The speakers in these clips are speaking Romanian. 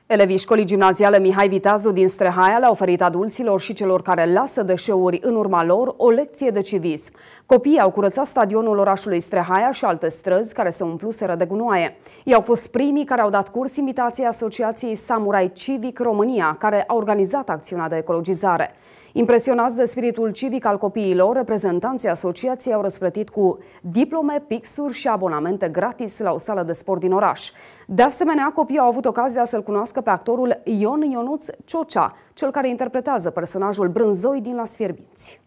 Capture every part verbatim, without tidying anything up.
Elevii școlii gimnaziale Mihai Viteazu din Strehaia le-au oferit adulților și celor care lasă deșeuri în urma lor o lecție de civism. Copiii au curățat stadionul orașului Strehaia și alte străzi care se umpluseră de gunoaie. Ei au fost primii care au dat curs invitației Asociației Samurai Civic România, care a organizat acțiunea de ecologizare. Impresionați de spiritul civic al copiilor, reprezentanții asociației au răsplătit cu diplome, pixuri și abonamente gratis la o sală de sport din oraș. De asemenea, copiii au avut ocazia să-l cunoască pe actorul Ion Ionuț Ciocea, cel care interpretează personajul Brânzoi din Las Fierbinți.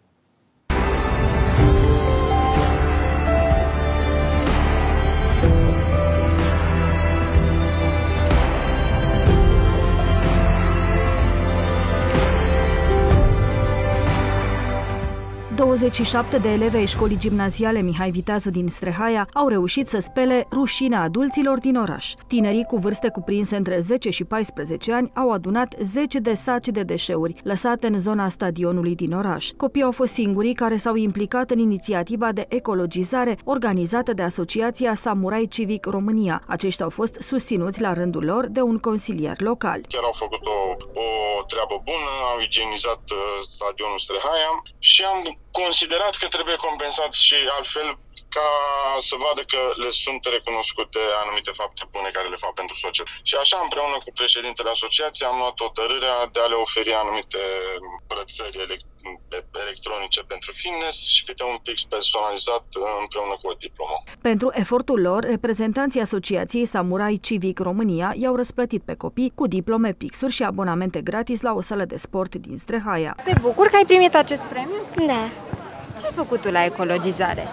douăzeci și șapte de elevi ai școlii gimnaziale Mihai Viteazu din Strehaia au reușit să spele rușinea adulților din oraș. Tinerii cu vârste cuprinse între zece și paisprezece ani au adunat zece de saci de deșeuri lăsate în zona stadionului din oraș. Copiii au fost singurii care s-au implicat în inițiativa de ecologizare organizată de Asociația Samurai Civic România. Aceștia au fost susținuți la rândul lor de un consilier local. Chiar au făcut o, o treabă bună, au igienizat stadionul Strehaia și am considerat că trebuie compensat și altfel ca să vadă că le sunt recunoscute anumite fapte bune care le fac pentru societate. Și așa, împreună cu președintele asociației, am luat hotărârea de a le oferi anumite brățări electronice pentru fitness și câte un pix personalizat împreună cu o diplomă. Pentru efortul lor, reprezentanții Asociației Samurai Civic România i-au răsplătit pe copii cu diplome, pixuri și abonamente gratis la o sală de sport din Strehaia. Te bucur că ai primit acest premiu? Da. Ce ai făcut tu la ecologizare?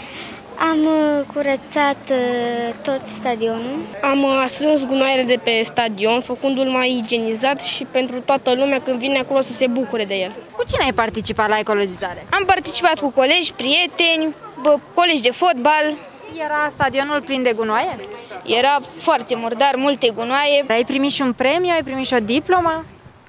Am curățat tot stadionul. Am strâns gunoaiele de pe stadion, făcându-l mai igienizat și pentru toată lumea când vine acolo să se bucure de el. Cu cine ai participat la ecologizare? Am participat cu colegi, prieteni, bă, colegi de fotbal. Era stadionul plin de gunoaie? Era foarte murdar, multe gunoaie. Ai primit și un premiu, ai primit și o diplomă?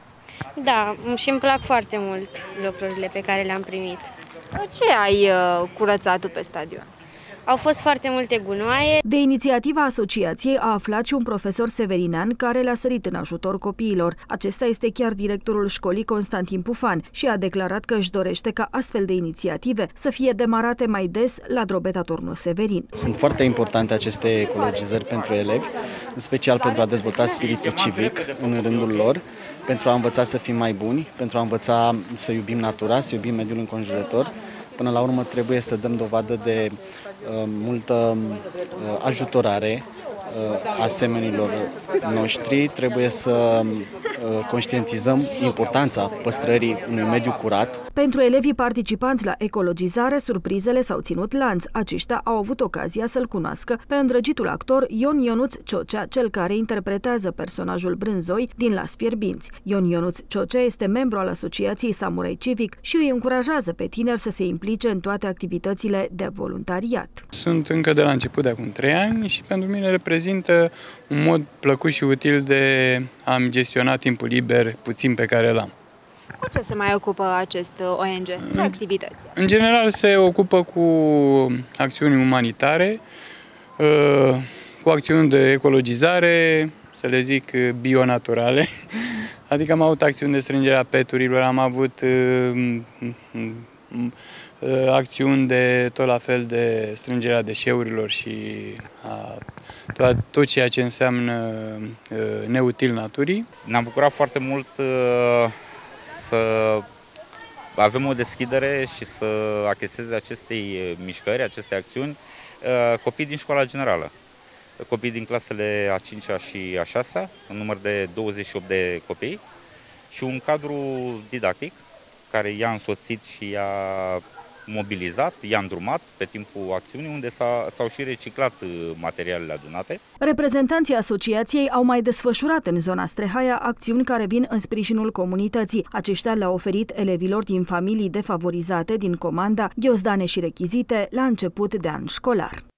Da, și îmi plac foarte mult lucrurile pe care le-am primit. Ce ai curățat tu pe stadion? Au fost foarte multe gunoaie. De inițiativa asociației a aflat și un profesor severinean care le-a sărit în ajutor copiilor. Acesta este chiar directorul școlii Constantin Pufan și a declarat că își dorește ca astfel de inițiative să fie demarate mai des la Drobeta Turnu Severin. Sunt foarte importante aceste ecologizări pentru elevi, în special pentru a dezvolta spiritul civic în rândul lor, pentru a învăța să fim mai buni, pentru a învăța să iubim natura, să iubim mediul înconjurător. Până la urmă trebuie să dăm dovadă de uh, multă uh, ajutorare uh, asemenilor noștri, trebuie să uh, conștientizăm importanța păstrării unui mediu curat. Pentru elevii participanți la ecologizare, surprizele s-au ținut lanț. Aceștia au avut ocazia să-l cunoască pe îndrăgitul actor Ion Ionuț Ciocea, cel care interpretează personajul Brânzoi din Las Fierbinți. Ion Ionuț Ciocea este membru al Asociației Samurai Civic și îi încurajează pe tineri să se implice în toate activitățile de voluntariat. Sunt încă de la început, de acum trei ani, și pentru mine reprezintă un mod plăcut și util de a-mi gestiona timpul liber puțin pe care l-am. Cu ce se mai ocupă acest O N G? Ce în, activități? În general se ocupă cu acțiuni umanitare, cu acțiuni de ecologizare, să le zic bio-naturale. Adică am avut acțiuni de strângere a peturilor, am avut acțiuni de tot la fel de strângerea deșeurilor și a, tot, tot ceea ce înseamnă neutil naturii. Ne-am bucurat foarte mult să avem o deschidere și să acheseze acestei mișcări, aceste acțiuni, copii din școala generală. Copii din clasele a cincea și a șasea, în număr de douăzeci și opt de copii, și un cadru didactic care i-a însoțit și i-a mobilizat, i-a îndrumat pe timpul acțiunii, unde s-au și reciclat materialele adunate. Reprezentanții asociației au mai desfășurat în zona Strehaia acțiuni care vin în sprijinul comunității. Aceștia le-au oferit elevilor din familii defavorizate din comanda ghiozdane și rechizite la început de an școlar.